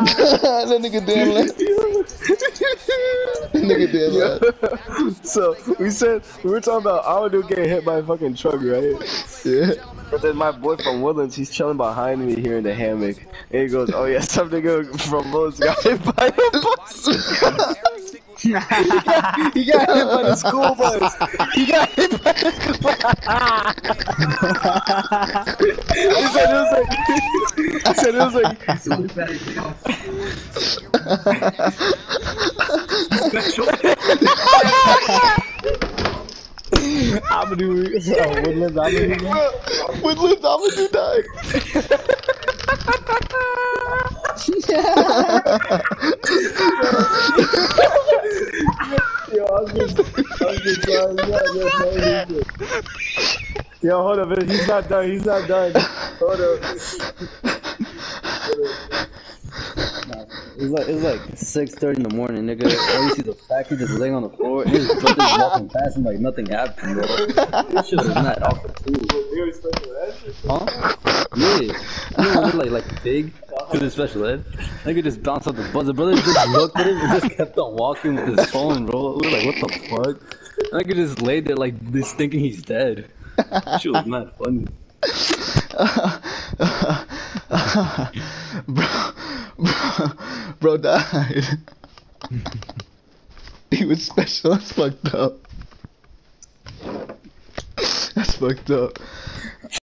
That nigga damn left. That nigga damn left. So we were talking about our dude getting hit by a fucking truck, right? Yeah. But then my boy from Woodlands, he's chilling behind me here in the hammock, and he goes, "Oh yeah, some nigga from Woodlands got hit by a bus." he got hit by the school bus. He got hit by the school bus. He said it was like. Woodlands Amadou died. Yo, hold up, he's not done. Hold up. It's like 6:30 in the morning, nigga. All you see the factory just laying on the floor, and his brother's walking past him like nothing happened, bro. This shit was not off the too. Huh? Yeah. You know when they're like big to the special ed? Nigga just bounced off the bus. The brother just looked at him and just kept on walking with his phone, bro. We were like, what the fuck? Nigga just laid there like this, thinking he's dead. This shit was not funny. Bro died. He was special. That's fucked up. That's fucked up.